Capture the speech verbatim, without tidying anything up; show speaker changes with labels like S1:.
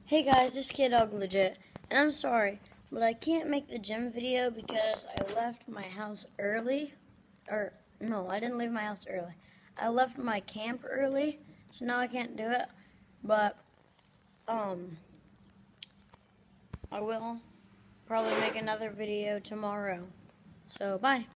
S1: Hey guys, this Kid Dog Legit, and I'm sorry, but I can't make the gym video because I left my house early, or no, I didn't leave my house early. I left my camp early, so now I can't do it, but, um, I will probably make another video tomorrow, so bye.